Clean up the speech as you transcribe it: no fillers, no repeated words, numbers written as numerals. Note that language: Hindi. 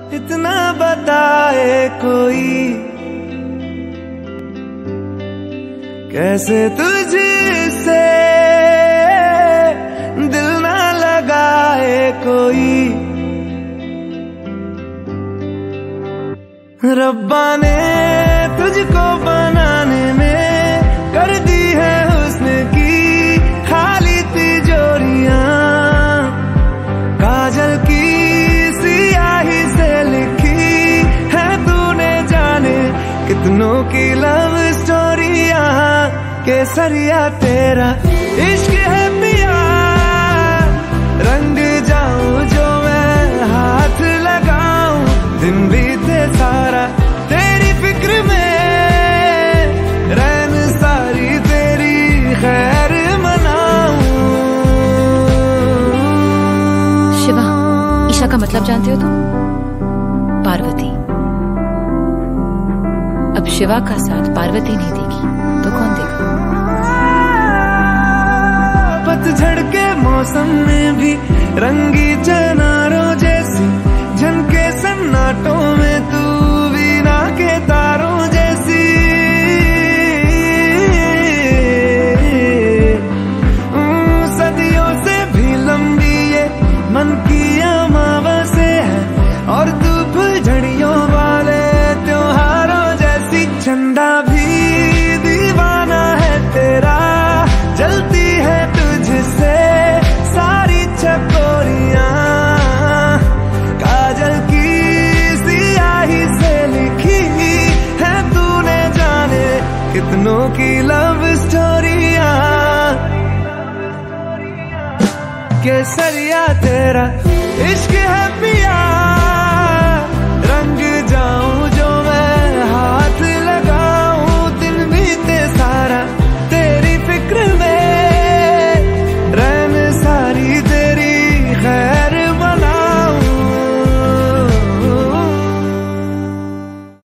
इतना बताए कोई, कैसे तुझसे दिल ना लगाए कोई। रब्बा ने तुझको बनाने में कर दी है हुस्न की खाली तिजोरियां, काजल की सियाही से लिखी है तूने जाने कितनों की लव स्टोरियां। केसरिया तेरा इश्क है पिया, रंग जाऊं जो मैं हाथ लगाऊं, दिन बीते सारा तेरी फिक्र में, रैन सारी तेरी खैर मनाऊं। शिवा, ईशा का मतलब जानते हो तुम? पार्वती। अब शिवा का साथ पार्वती नहीं देगी तो कौन देगा? पतझड़ के मौसम में भी रंगी चनारों जैसी झनके सन्नाटों में तू वीणा के तारों जैसी। सदियों से भी लंबी ये मन की अमावस्या है, और तू फुलझड़ियों वाले त्योहारों जैसी। चंदा भी दीवाना है तेरा, जलती है तुझसे सारी चकोरियां, काजल की सियाही से लिखी है तूने जाने कितनों की लव स्टोरियां। केसरिया तेरा इश्क है पिया,